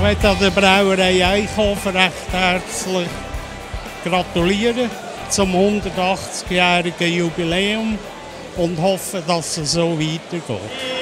möchte der Brauerei Eichhofen recht herzlich gratulieren zum 180-jährigen Jubiläum und hoffe, dass es so weitergeht.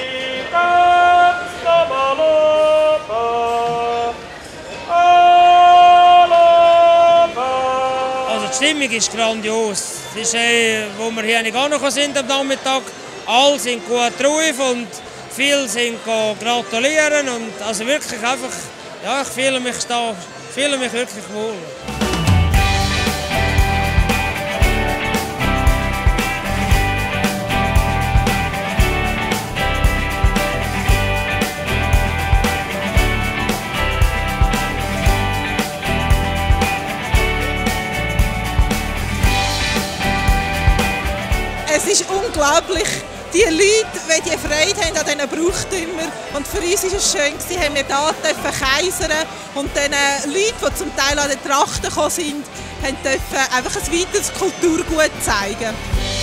Also die Stimmung ist grandios. Es ist, wo wir hier nicht angekommen sind am Nachmittag, alle sind gut drauf und viele sind gratulieren und also wirklich einfach, ja, ich fühle mich wirklich wohl. Es ist unglaublich, die Leute, die Freude haben an diesen Brauchtümern. Und für uns war es schön, haben wir hier kaisern und den Leuten, die zum Teil an den Trachten gekommen sind, dürfen einfach ein weiteres Kulturgut zeigen.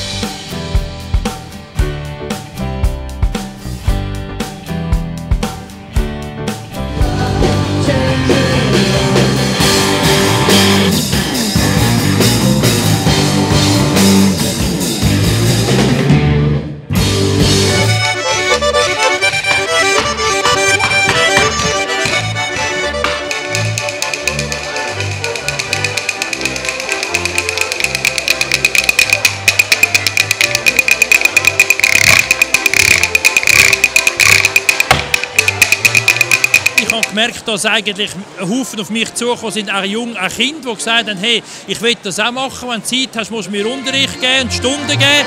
Ich habe gemerkt, dass eigentlich ein Haufen auf mich zugekommen sind, auch Jungen, auch Kinder, die gesagt haben, hey, ich will das auch machen, wenn du Zeit hast, musst du mir Unterricht geben, Stunden geben.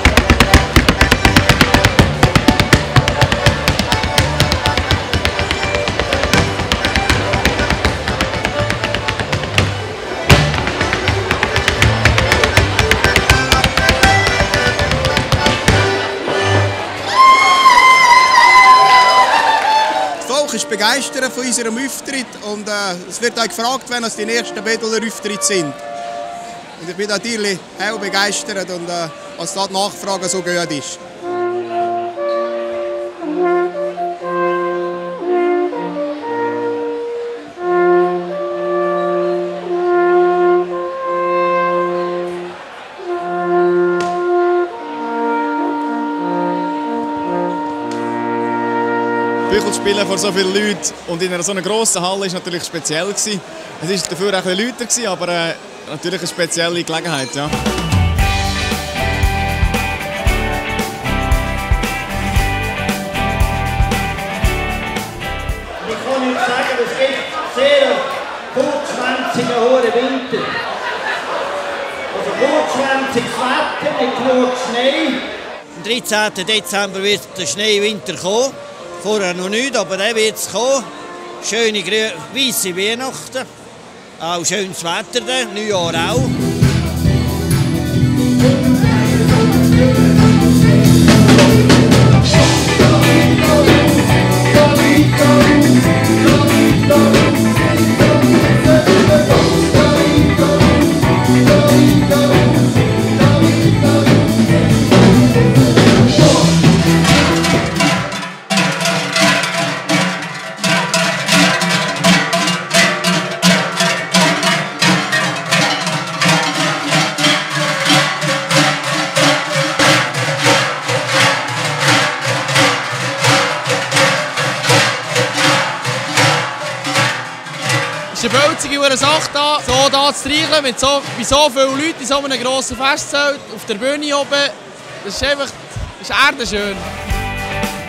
Ist begeistert von unserem Auftritt und es wird auch gefragt, wenn es die nächsten Bedeler Auftritte sind. Und ich bin natürlich auch begeistert und was da die Nachfrage so gut ist. Büchel spielen vor so vielen Leuten und in einer so einer grossen Halle war natürlich speziell. Es war dafür auch ein bisschen lauter, aber natürlich eine spezielle Gelegenheit. Ja. Ich kann Ihnen sagen, es gibt sehr kurzschwänzigen hohen Winter. Also kurzschwänziges Wetter mit genug Schnee. Am 13. Dezember wird der Schneewinter kommen. Vorher noch nicht, aber der wird es kommen. Schöne weisse Weihnachten. Auch schönes Wetter, Neujahr auch. Es ist eine bölzige Sache da, so da zu streicheln, mit so vielen Leuten in so einem grossen Festzelt, auf der Bühne oben. Das ist einfach, das ist erdenschön.